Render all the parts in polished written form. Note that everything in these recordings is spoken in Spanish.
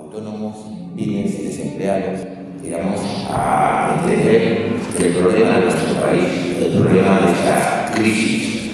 autónomos, pymes, desempleados, digamos, a entender que el problema de nuestro país, el problema de esta crisis,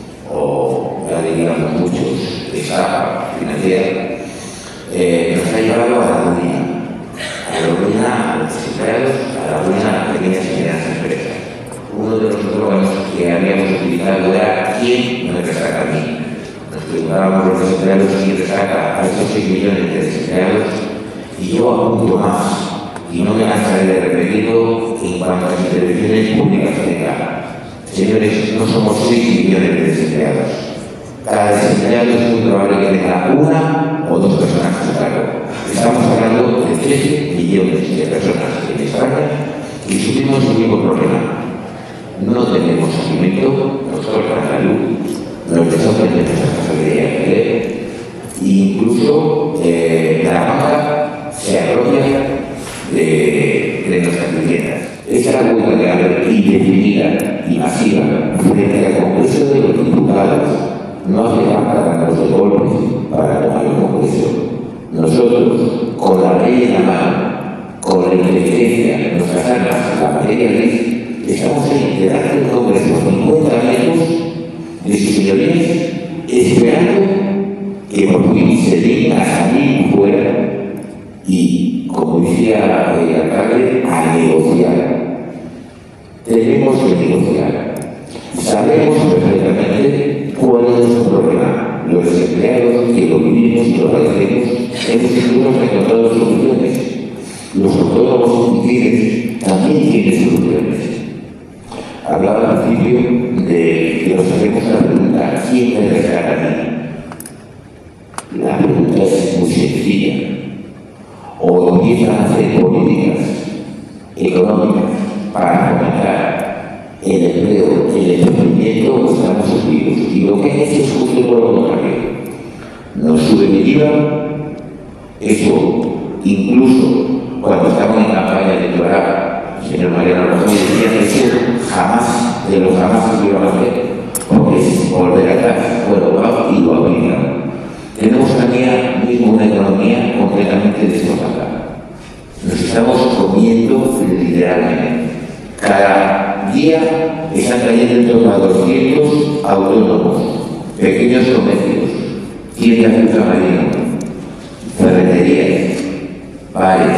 o ya diríamos muchos, de esta financiera, nos ha llevado a la ruina a los desempleados, a la ruina a las pequeñas y medianas empresas. Uno de los eslóganes que habíamos utilizado era ¿quién me resaca a mí? Nos preguntábamos los desempleados quién resaca a esos 6 millones de desempleados, y yo apunto más, y no me cansaré de repetirlo en cuanto a las intervenciones públicas que tenga. Señores, no somos 6 millones de desempleados. Cada desempleado es muy probable que tenga una o dos personas a su cargo. Estamos hablando de 13 millones de personas en España y sufrimos el mismo problema. No tenemos alimento, nos falta la salud, los que son pendientes a casa de alquiler, e incluso la banca se agropia de nuestras viviendas. Esa huelga de hambre indefinida y masiva frente al Congreso de los Diputados no hace falta darnos los golpes para tomar el Congreso. Nosotros, con la ley en la mano, con la inteligencia, nuestras armas, la materia gris, estamos ahí delante del Congreso 50 metros de sus señorías, esperando que por fin se diga a salir fuera y, como decía el alcalde, a negociar. Tenemos que negociar. Sabemos perfectamente cuál es nuestro problema. Los desempleados que lo vivimos y lo padecemos, hemos encontrado soluciones. Los autónomos y también tienen soluciones. Hablaba al principio de que nos hacemos la pregunta ¿quién me rescata a mí? La pregunta es muy sencilla. O empiezan a hacer políticas económicas para fomentar el empleo, el emprendimiento, o estamos subidos. Y lo que hay es justo por lo contrario. Nos sube el IVA, eso incluso cuando estamos en campaña electoral, el señor Mariano Rajoy decía que eso jamás, de los jamás que iban a hacer, porque es volver atrás. Bueno, va y lo aplica. Tenemos también mismo una economía completamente desfasada. Nos estamos comiendo literalmente. Cada día están cayendo en torno a 200 autónomos, pequeños comercios, tiendas de ultramarinos, ferreterías, bares,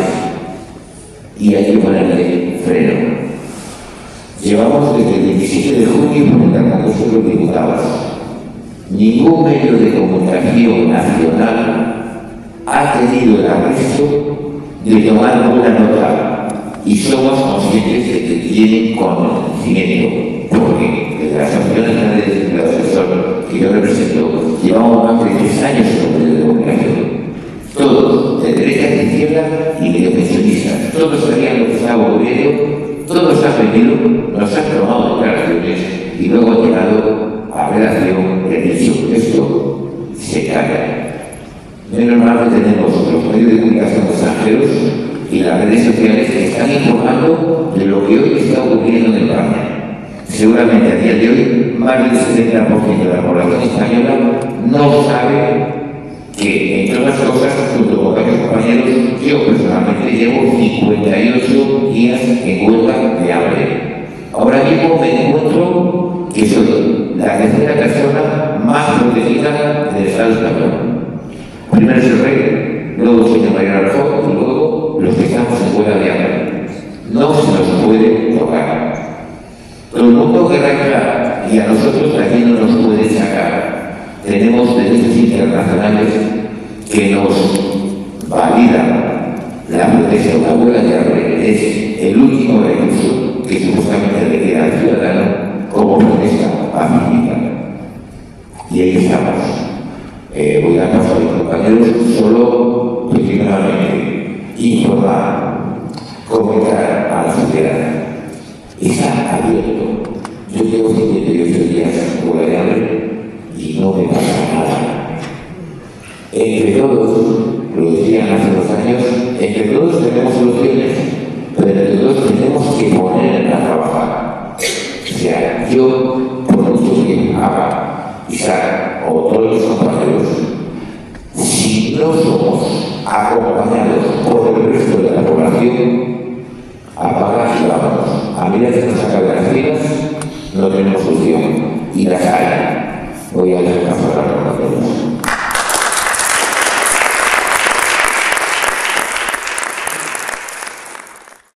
y hay que ponerle freno. Llevamos desde el 27 de junio frente al Congreso de los Diputados. Ningún medio de comunicación nacional ha tenido el arresto de tomar una nota y somos conscientes de que tienen conocimiento, porque desde las asociaciones de los asesores que yo represento llevamos más de 3 años en los medios de comunicación. Todos, de derecha, de izquierda y medio pensionistas, todos sabían lo que estaba ocurriendo, todos han venido, nos han tomado declaraciones y luego han llegado a redacción de dicho esto se calla. Menos mal que tenemos los medios de comunicación extranjeros y las redes sociales que están informando de lo que hoy está ocurriendo en España. Seguramente a día de hoy más del 70% de la población española no sabe que, entre otras cosas, junto con varios compañeros, yo personalmente llevo 58 días en huelga de hambre. Ahora mismo me encuentro que soy la tercera persona más protegida del Estado español. Primero es el rey, luego el señor Mariano Rajoy y luego los que estamos en huelga de hambre. No se nos puede tocar. Todo el mundo querrá entrar y a nosotros aquí no nos puede sacar. Tenemos derechos internacionales que nos validan la protesta. La huelga de hambre es el último recurso que supuestamente le queda al ciudadano como protesta pacífica. Y ahí estamos. Voy a pasar a mis compañeros solo principalmente informar, comentar a la sociedad. Está abierto. Yo tengo 58 días en huelga de hambre y no me pasa nada. Entre todos, lo decían hace 2 años, entre todos tenemos soluciones, pero entre todos tenemos que poner a trabajar. O sea, yo, por mucho que haga, Isaac o todos los compañeros, si no somos acompañados por el resto de la población, apagas y vámonos. A medida que nos acaben las filas, no tenemos solución. Y las hay. Voy a dejar pasar la ronda.